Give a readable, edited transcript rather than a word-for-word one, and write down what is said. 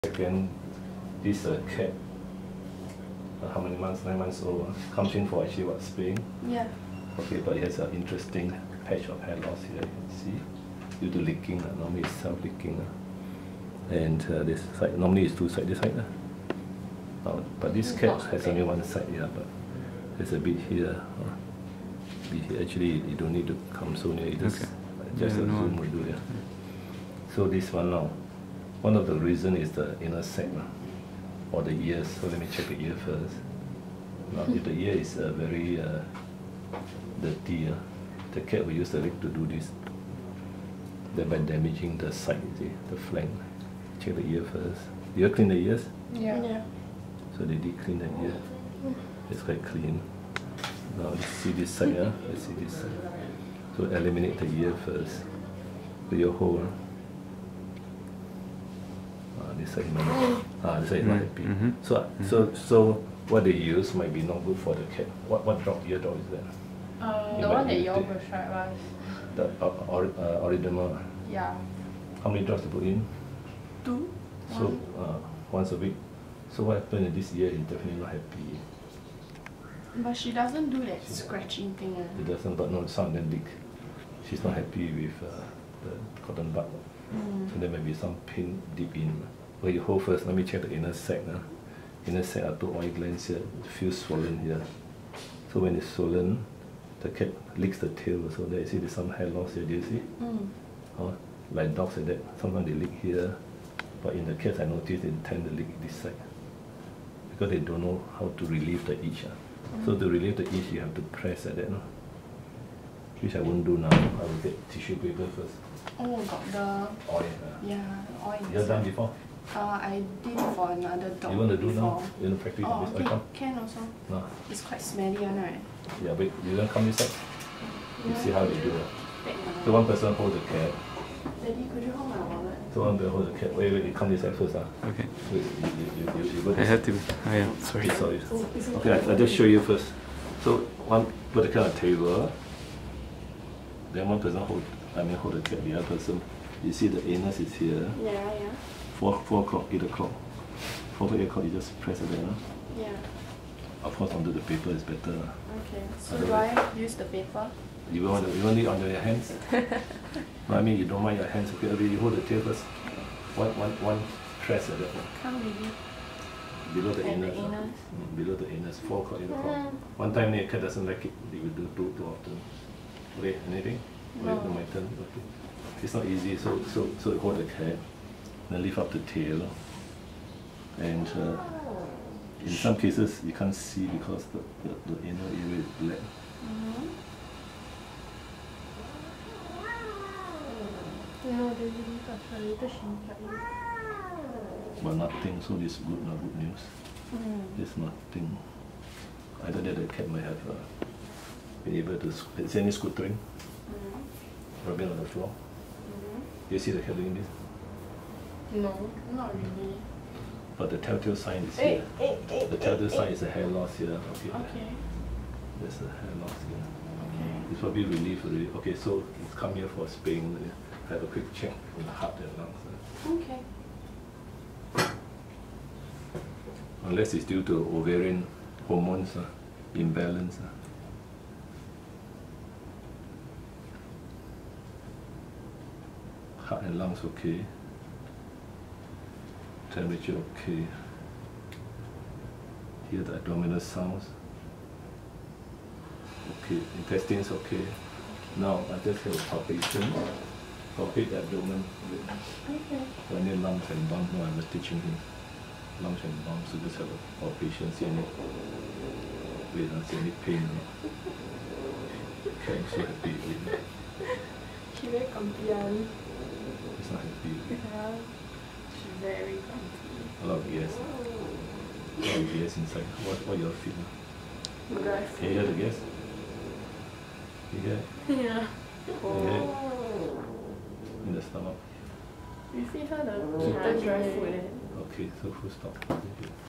Again, this cat, how many months? 9 months old. Comes in for actually what, spaying? Yeah. Okay, but it has an interesting patch of hair loss here. You can see, due to licking. Normally it's self-licking. And this side, normally it's two sides. This side. But this cat has only one side. Yeah, but there's a bit here. Actually, you don't need to come so near. Just a zoom will do. Yeah. So this one now. One of the reasons is the inner sac or the ears. So let me check the ear first. Now, if the ear is very dirty, the cat will use the leg to do this, thereby damaging the side, you see, the flank. Check the ear first. Do you clean the ears? Yeah. So they did clean the ear. It's quite clean. Now let's see this side. Let's see this side. So eliminate the ear first. With your hole. This side, this side is not happy. So what they use might be not good for the cat. What ear drop is that? The one that you all prescribed was. The Oriderma. Yeah. How many drops to put in? 2. So once a week. So what happened in this ear is definitely not happy. But she doesn't do that scratching thing. It doesn't, but no, some of them leak. She's not happy with the cotton bud. So there may be some pain deep in. Okay, you hold first. Let me check the inner sac. Inner sac are 2 oil glands here. It feels swollen here. So when it's swollen, the cat licks the tail. So there you see there's some hair loss here. Do you see? Like dogs like that. Sometimes they lick here. But in the cats, I noticed they tend to lick this side. Because they don't know how to relieve the itch. So to relieve the itch, you have to press like that. Which I won't do now. I will get tissue paper first. Oh, got the oil. Yeah, oil. You have done before? I did for another dog. You want to do before. now? You want to practice on this? Okay, can also. No. It's quite smelly, right? Yeah, but you don't come this side? You see how they do it. So one person hold the cat. Daddy, could you hold my wallet? So one person hold the cat. Wait, you come this side first. Okay. Wait, you go this I have to. Sorry. Sorry. Okay, I'll just show you first. So one put the cat on the table. Then one person hold the cat, the other person. You see the anus is here. Yeah. 4 o'clock, 8 o'clock. 4 to 8 o'clock, you just press it there. Yeah. Of course, under the paper is better. Okay. So do I use the paper? You want it on your hands? No, I mean, you don't mind your hands. Okay, you hold the tail first. One press like that. Can't really. Below the At anus. the anus. Below the anus. 4 o'clock, 8 o'clock. One time the cat doesn't like it. They will do too often. Okay, anything? No. Wait, my turn. Okay. It's not easy. So you hold the cat. Then lift up the tail. And in some cases you can't see because the inner area is black. But nothing, so this is good, not good news. There's nothing. Either that the cat might have been able to. Is there any scootering? Rubbing on the floor? Do you see the cat doing this? No, not really. But the telltale sign is here. The telltale sign is a hair loss here. Okay. There's a hair loss here. Okay. It's probably relief already. Okay, so it's come here for spaying. Have a quick check in the heart and lungs. Okay. Unless it's due to ovarian hormones imbalance. Heart and lungs okay. Temperature okay. Hear the abdominal sounds. Okay, intestines okay. Now I just have a palpation. Palpate the abdomen. Okay. So any lumps and bumps, no, I was teaching him. Lumps and bumps, so just have a palpation, see any, see any pain. Okay, I'm so happy with it. She very comfy. It's not happy. Yeah. She's very comfy. A lot of gas. A lot of gas inside. What your feel? Grass. Can you hear the gas? You hear it? Yeah. You hear it? In the stomach. You feed her the dry food. Okay, so full stop.